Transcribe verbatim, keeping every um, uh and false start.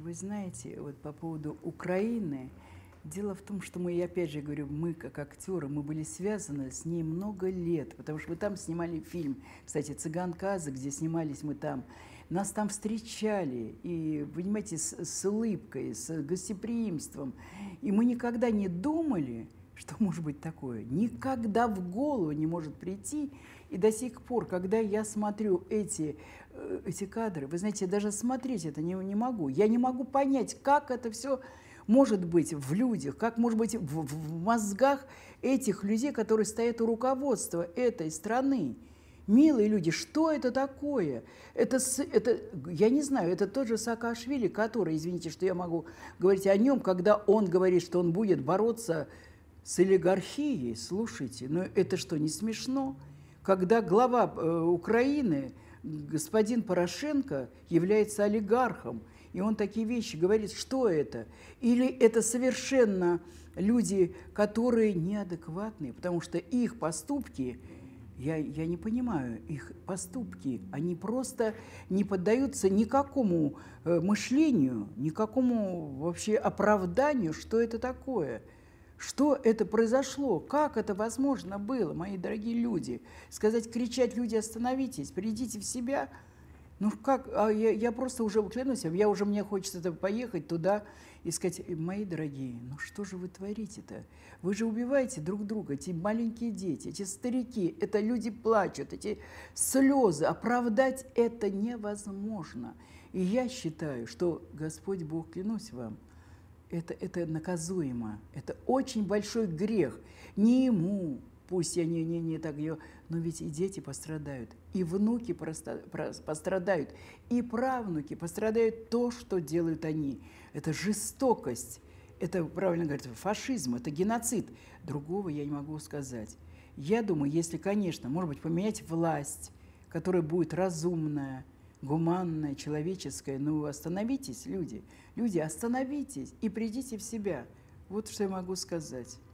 Вы знаете, вот по поводу Украины, дело в том, что мы, я опять же говорю, мы как актеры, мы были связаны с ней много лет, потому что мы там снимали фильм, кстати, «Цыганка Аза», где снимались мы там. Нас там встречали, и, понимаете, с, с улыбкой, с гостеприимством. И мы никогда не думали, что может быть такое. Никогда в голову не может прийти. И до сих пор, когда я смотрю эти, эти кадры, вы знаете, даже смотреть это не, не могу. Я не могу понять, как это все может быть в людях, как может быть в, в мозгах этих людей, которые стоят у руководства этой страны. Милые люди, что это такое? Это, это, я не знаю, это тот же Саакашвили, который, извините, что я могу говорить о нем, когда он говорит, что он будет бороться с олигархией. Слушайте, ну это что, не смешно? Когда глава э, Украины, господин Порошенко, является олигархом, и он такие вещи говорит, что это? Или это совершенно люди, которые неадекватные, потому что их поступки... Я, я не понимаю, их поступки, они просто не поддаются никакому э, мышлению, никакому вообще оправданию, что это такое, что это произошло, как это возможно было, мои дорогие люди. Сказать, кричать, люди, остановитесь, придите в себя. Ну как, а я, я просто уже клянусь, я уже, мне хочется поехать туда и сказать, мои дорогие, ну что же вы творите-то? Вы же убиваете друг друга, эти маленькие дети, эти старики, это люди плачут, эти слезы, оправдать это невозможно. И я считаю, что Господь Бог, клянусь вам, это, это наказуемо, это очень большой грех, не ему. Пусть я не, не, не так ее, но ведь и дети пострадают, и внуки пострадают, и правнуки пострадают то, что делают они. Это жестокость, это, правильно говорят, фашизм, это геноцид. Другого я не могу сказать. Я думаю, если, конечно, может быть, поменять власть, которая будет разумная, гуманная, человеческая, ну остановитесь, люди, люди, остановитесь и придите в себя. Вот что я могу сказать.